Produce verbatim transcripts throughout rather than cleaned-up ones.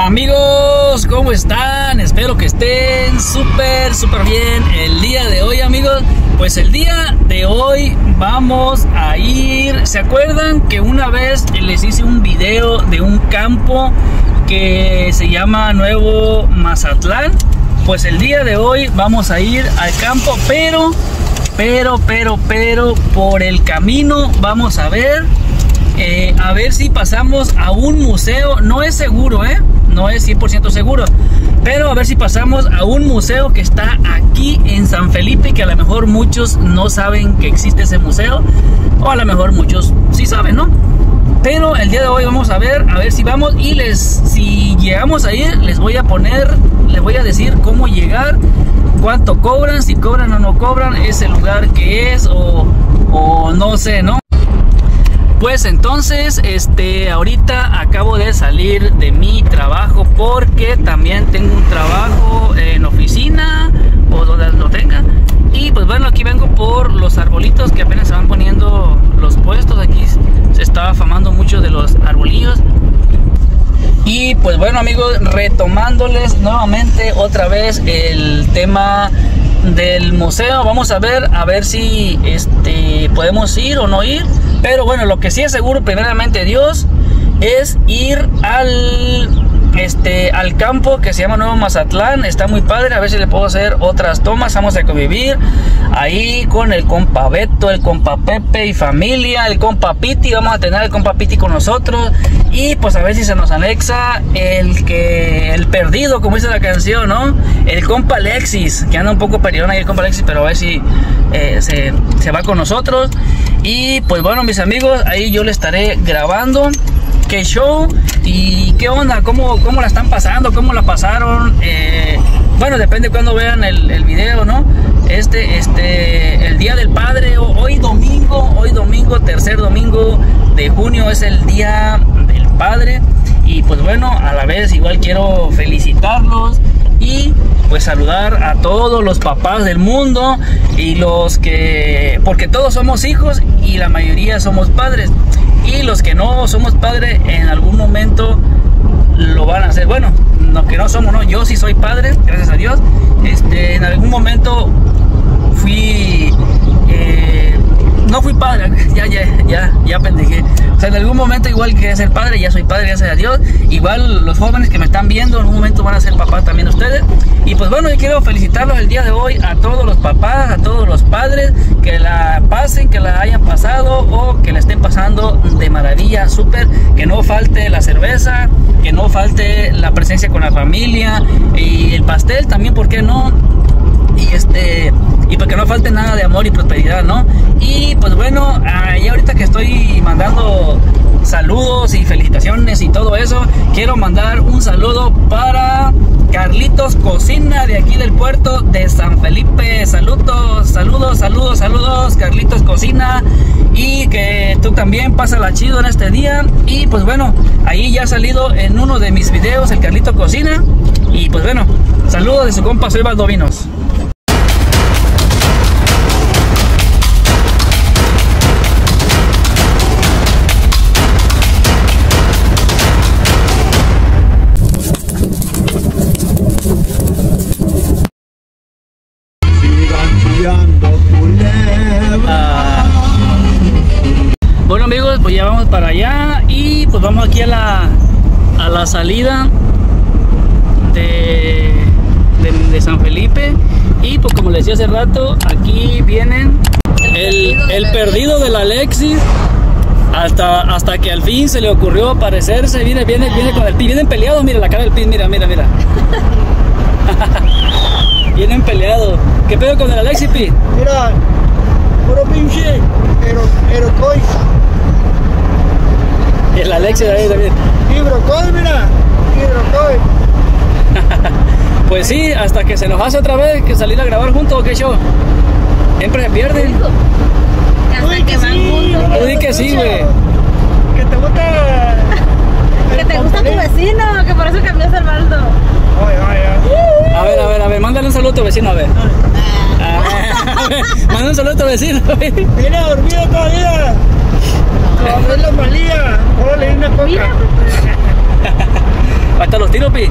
Amigos, ¿cómo están? Espero que estén súper, súper bien el día de hoy, amigos. Pues el día de hoy vamos a ir... ¿Se acuerdan que una vez les hice un video de un campo que se llama Nuevo Mazatlán? Pues el día de hoy vamos a ir al campo, pero, pero, pero, pero, por el camino vamos a ver... Eh, a ver si pasamos a un museo. No es seguro, ¿eh? No es cien por ciento seguro, pero a ver si pasamos a un museo que está aquí en San Felipe, que a lo mejor muchos no saben que existe ese museo, o a lo mejor muchos sí saben, ¿no? Pero el día de hoy vamos a ver, a ver si vamos, y les, si llegamos a ir, les voy a poner, les voy a decir cómo llegar, cuánto cobran, si cobran o no cobran, ese lugar que es, o, o no sé, ¿no? Pues entonces, este, ahorita acabo de salir de mi trabajo porque también tengo un trabajo en oficina o donde lo tenga. Y pues bueno, aquí vengo por los arbolitos que apenas se van poniendo los puestos. Aquí se está afamando mucho de los arbolillos. Y pues bueno, amigos, retomándoles nuevamente otra vez el tema del museo. Vamos a ver, a ver si este, podemos ir o no ir. Pero bueno, lo que sí es seguro, primeramente Dios, es ir al, este, al campo que se llama Nuevo Mazatlán. Está muy padre, a ver si le puedo hacer otras tomas. Vamos a convivir ahí con el compa Beto, el compa Pepe y familia, el compa Piti. Vamos a tener al compa Piti con nosotros. Y pues a ver si se nos anexa el que el perdido, como dice la canción, ¿no? El compa Alexis, que anda un poco perdido ahí el compa Alexis, pero a ver si eh, se, se va con nosotros. Y pues bueno, mis amigos, ahí yo le estaré grabando qué show y qué onda, cómo, cómo la están pasando, cómo la pasaron. Eh, bueno, depende de cuando vean el, el video, ¿no? Este, este, el Día del Padre, hoy domingo, hoy domingo, tercer domingo de junio es el Día del Padre. Y pues bueno, a la vez igual quiero felicitarlos y pues saludar a todos los papás del mundo y los que, porque todos somos hijos y la mayoría somos padres, y los que no somos padres en algún momento lo van a hacer. Bueno, los que no somos, no, yo sí soy padre, gracias a Dios. Este, en algún momento fui, eh, no fui padre, ya, ya, ya, ya pendejé. O sea, en algún momento igual que ser padre, ya soy padre, gracias a Dios. Igual los jóvenes que me están viendo, en un momento van a ser papás también ustedes. Y pues bueno, yo quiero felicitarlos el día de hoy a todos los papás, a todos los padres, que la pasen, que la hayan pasado o que la estén pasando de maravilla, súper. Que no falte la cerveza, que no falte la presencia con la familia y el pastel también, ¿por qué no? Y este, y para que no falte nada de amor y prosperidad, ¿no? Y pues bueno, ahí ahorita que estoy mandando saludos y felicitaciones y todo eso, quiero mandar un saludo para Carlitos Cocina de aquí del puerto de San Felipe. Saludos, saludos, saludos, saludos, Carlitos Cocina. Y que tú también pásala chido en este día. Y pues bueno, ahí ya ha salido en uno de mis videos el Carlitos Cocina. Y pues bueno, saludos de su compa, soy Valdovinos. Ah. Bueno, amigos, pues ya vamos para allá y pues vamos aquí a la a la salida de, de, de San Felipe. Y pues como les decía hace rato, aquí vienen el, el perdido del Alexis. Hasta, hasta que al fin se le ocurrió aparecerse. Viene, viene, viene con el Pi. Vienen peleados, mira la cara del Pi, mira, mira, mira. Vienen peleados. ¿Qué pedo con el Alexis, Pi? Mira, puro pinche Aerocoy. El Alexis ahí también. Hidrocoy, mira. Hidrocoy. Pues sí, hasta que se nos hace otra vez que salir a grabar juntos, ¿o qué show? Siempre se pierden. Hasta que van juntos. Tú di que sí, güey. Que te gusta. Que te gusta tu vecino, que por eso cambiaste el baldo. Oye, oye. A ver, a ver, a ver, mándale un saludo a tu vecino, a ver. A ver, mándale un saludo a tu vecino, güey. Viene dormido todavía. A ver la malía. Órale, una coca. Hasta los tiros, Pi.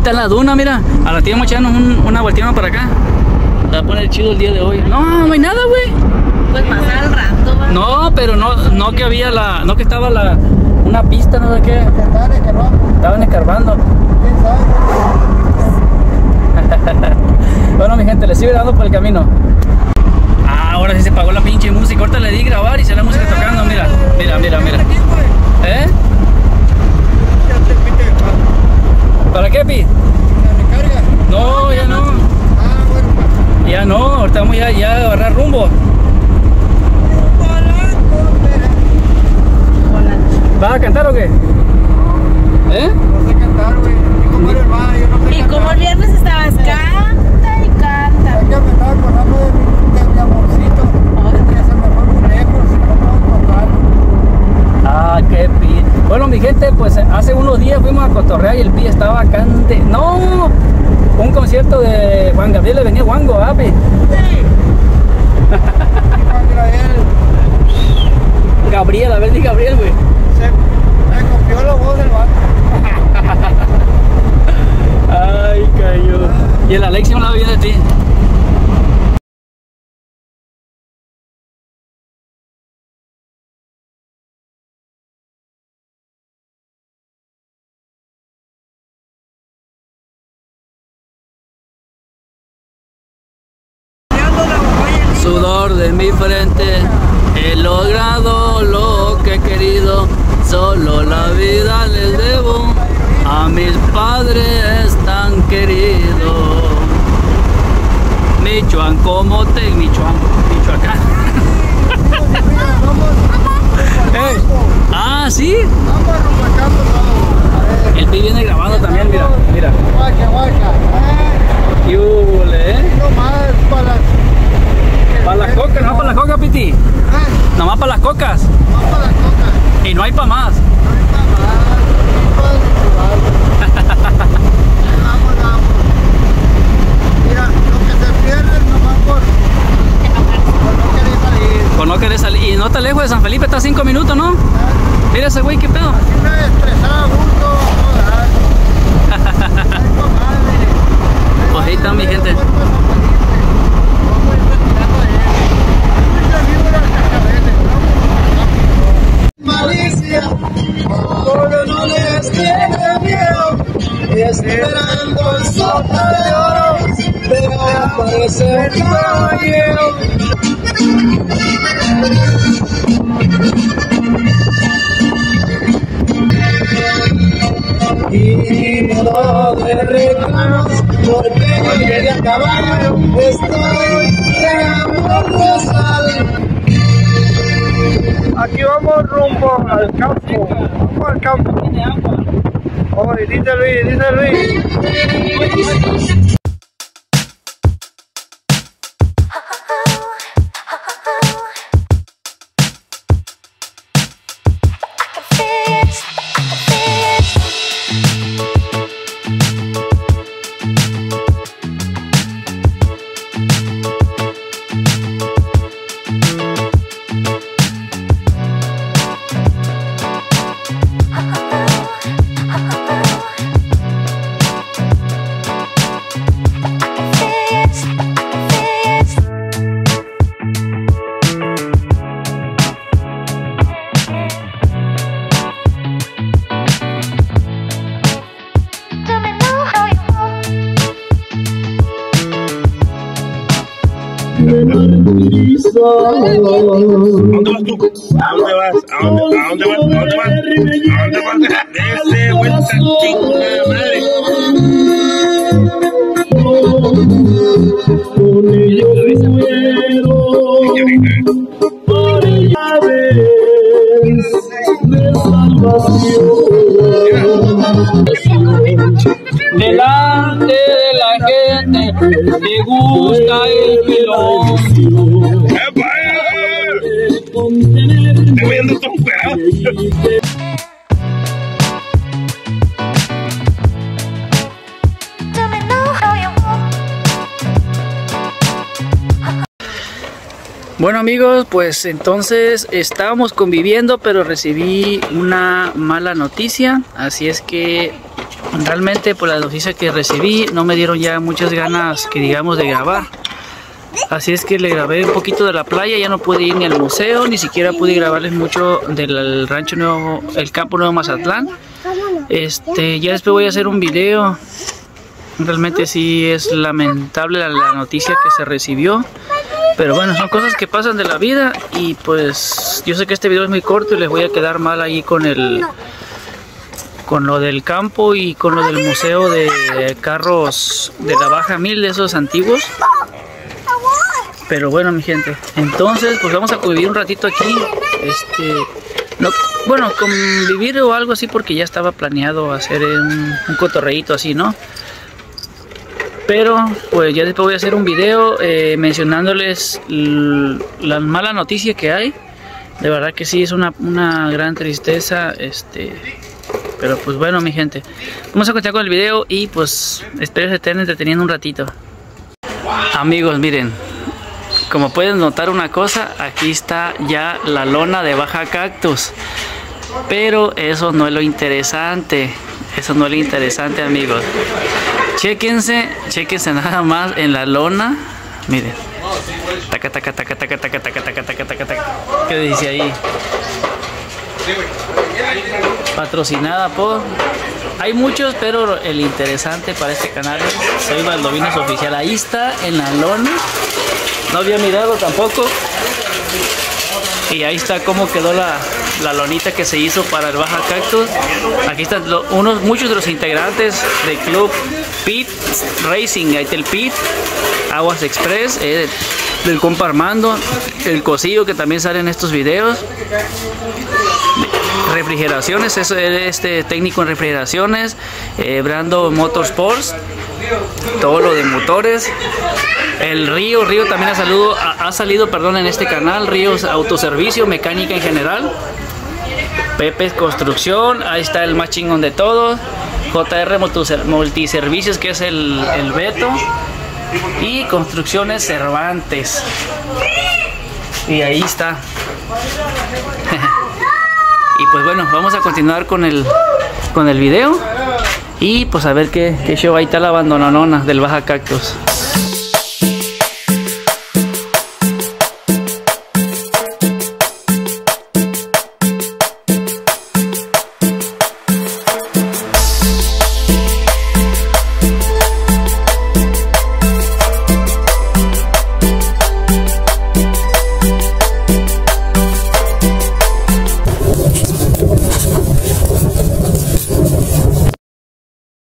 está la duna, mira. A la tía vamos a echarnos un, una vueltina para acá. Se va a poner chido el día de hoy. No, no hay nada, güey. Pues pasar el rato, ¿va? No, pero no, no que había la, no que estaba la, una pista, no sé qué. Estaban escarbando. Estaban escarbando. ¿Quién sabe? Bueno, mi gente, les sigo dando por el camino. Ah, ahora sí se pagó la pinche música. Ahorita le di grabar y se la música tocando. Mira, mira, mira, mira. ¿Eh? Ya te fuiste de pago. ¿Para qué, Pi? ¿La recarga? No, ya no. Ah, bueno, pues. Ya no, ahorita vamos ya, ya a agarrar rumbo. ¿Vas a cantar o qué? ¿Eh? No sé cantar, güey. Y como eres va, yo no sé Y cantar. como el viernes estabas canta y canta. Es que me estaba acordando de mi, de mi amorcito. Que se me fue muy lejos y no puedo tocar. Ah, qué Pi. Bueno, mi gente, pues hace unos días fuimos a cotorrear y el Pi estaba cante. ¡No! Un concierto de Juan Gabriel, le venía Wango, ¿ah, Pi? Sí. Y cuando él Gabriel, a ver, di Gabriel, güey. se me copió la voz del vato. Ay, cayó. Y el Alexio no la viene de ti. Sudor de mi frente, he logrado lo que he querido, solo la vida les debo a mis padres tan queridos. Michoacán, como te, Michoacán, Michoacán. Eh, Ah, sí, Vamos rumbo al campo todo. el Pi viene grabando también, mira, mira. Guaca, guaca. Eh, Y hule, eh. no más para las... Para las cocas, no para las cocas, Piti. Eh, Nomás para las cocas. vamos para las cocas. Y no hay para más. No está mal. Vamos, vamos. Mira, lo que se pierde nomás por, por no querer salir. Pues no querés salir. Y no está lejos de San Felipe, está a cinco minutos, ¿no? ¿Eh? Mira ese güey, qué pedo. Si me estresaba a gusto, no dar. Ay, comadre. Pues ahí está, mi gente. Vamos a ir retirando de él. Muy servido las cascabeles, ¿no? Malicia, solo no les tiene miedo. Esperando el soplo de oro, pero aparece el caballero. Y modo de recanos, porque llegué a caballo, estoy regando rosal. Aquí vamos rumbo al campo, vamos al campo. Oye, dice Luis, dice Luis. ¿A dónde vas tú? ¿A dónde vas? ¿A dónde, a dónde vas? ¿A dónde vas? ¿A dónde vas? Dese vuelta, chingada madre. Delante de la gente me gusta el pilón. ¡Epa! Te voy a andar todo encuerado. Bueno amigos, pues entonces estábamos conviviendo, pero recibí una mala noticia, así es que realmente por la noticia que recibí no me dieron ya muchas ganas, que digamos, de grabar. Así es que le grabé un poquito de la playa, ya no pude ir ni al museo, ni siquiera pude grabarles mucho del rancho nuevo, el campo nuevo Mazatlán. Este, ya después voy a hacer un video. Realmente sí es lamentable la, la noticia que se recibió, pero bueno, son cosas que pasan de la vida. Y pues yo sé que este video es muy corto y les voy a quedar mal ahí con el con lo del campo y con lo del museo de carros de la baja mil, de esos antiguos. Pero bueno, mi gente, entonces pues vamos a convivir un ratito aquí. Este, no, bueno, convivir o algo así, porque ya estaba planeado hacer un, un cotorreíto así, ¿no? Pero pues ya después voy a hacer un video eh, mencionándoles la mala noticia que hay. De verdad que sí, es una, una gran tristeza. Este, pero pues bueno, mi gente, vamos a continuar con el video y pues espero que se estén entreteniendo un ratito. Amigos, miren, como pueden notar una cosa, aquí está ya la lona de Baja Cactus. Pero eso no es lo interesante. Eso no es lo interesante, amigos. Chéquense, chéquense nada más en la lona. Miren. Taca, taca, taca, taca, taca, taca, taca, taca, taca, taca. ¿Qué dice ahí? Patrocinada por... Hay muchos, pero el interesante para este canal es Soy Baldovinos Oficial. Ahí está en la lona. No había mirado tampoco. Y ahí está cómo quedó la, la lonita que se hizo para el Baja Cactus. Aquí están lo, unos, muchos de los integrantes del club Pit Racing. Ahí está el Pit, Aguas Express, eh, del compa Armando, el Cosillo, que también sale en estos videos. Refrigeraciones, eso es este técnico en refrigeraciones. eh, Brando Motorsports, todo lo de motores. El Río, Río también ha salido, ha, ha salido perdón, en este canal. Ríos Autoservicio, mecánica en general. Pepe Construcción, ahí está el más chingón de todos. J R Multiservicios, que es el, el Beto. Y Construcciones Cervantes. Y ahí está. Y pues bueno, vamos a continuar con el, con el video. Y pues a ver qué, qué show. Ahí está la abandononona del Baja Cactus.